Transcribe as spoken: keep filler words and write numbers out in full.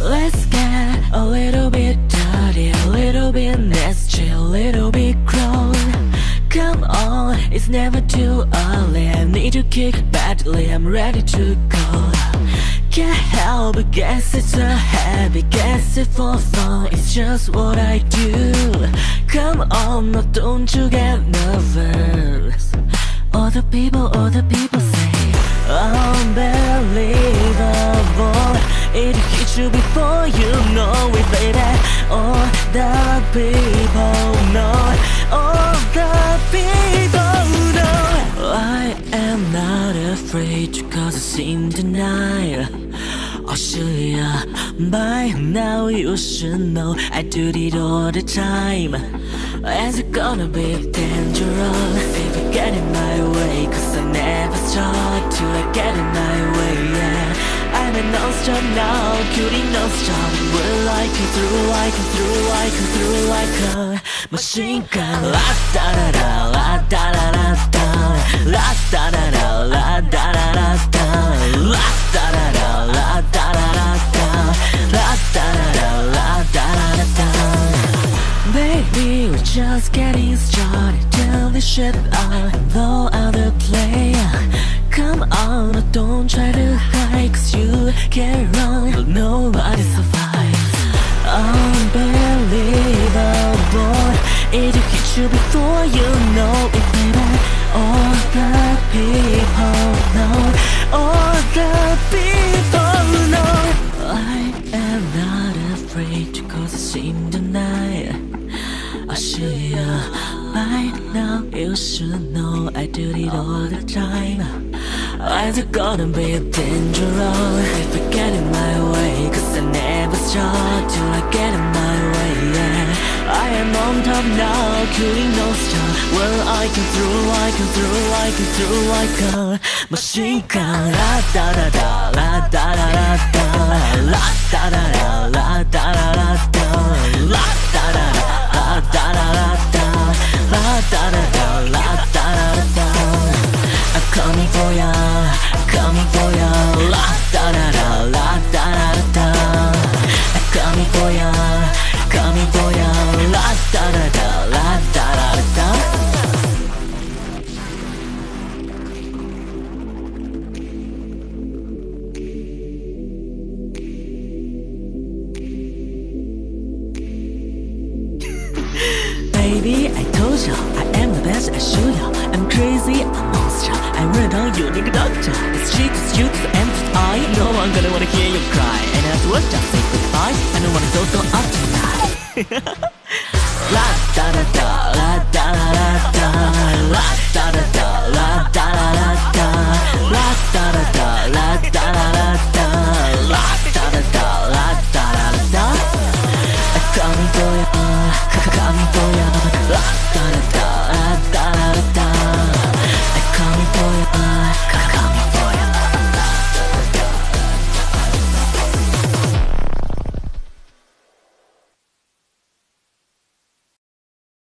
Let's get a little bit dirty, a little bit nasty, a little bit grown. Come on, it's never too early. I need to kick badly, I'm ready to go. Can't help but guess it's a habit, guess it for fun, it's just what I do. Come on, now don't you get nervous. All the people, all the people say unbelievable. It hits you before you know it, baby. All the people know, all the people know. I am not afraid to cause a scene tonight. Oh should ya? By now you should know I do it all the time. Is it gonna be dangerous if I get in my way? Cause I never start till I get in my way, yeah. I'm a non-stop now, cutie non-stop. Will I come through, I come through, I come through like a machine gun. La da da da, la da da da da. La da da da, la da da da da. La da da da, la da da da da. La da da da, la da da da da. Baby, we're just getting started. Turn this shit on, blow out the play. Come on, don't try to hide, cause you can't run, but nobody survives. Unbelievable, it hits you before you know it, baby. All the people know, all the people know. I am not afraid to cause a scene tonight. I should ya, by now you should know I do it all the time. Is it gonna be dangerous if I get in my way? Cause I never start till I get in my way, yeah. I am on top now, cooling no stop. Well, I come through, I come through, I come through like a machine gun. La da da da, la da da da da. La da da da, la da da da da. La da da da, la da da da da. La da da da, la da da da da. I'm coming for ya, coming for ya. La da da da, la da da da da. I'm coming for ya, coming for ya. La da da da, la da da da da. Baby, I told ya, I am the best, I show ya. I'm crazy, I'm a monster. I run on you, nigga doctor. It's cheek, it's you, it's the empty eye. No one gonna wanna hear you cry. And afterwards, just say goodbye. I don't wanna go so up tonight. La da da da, la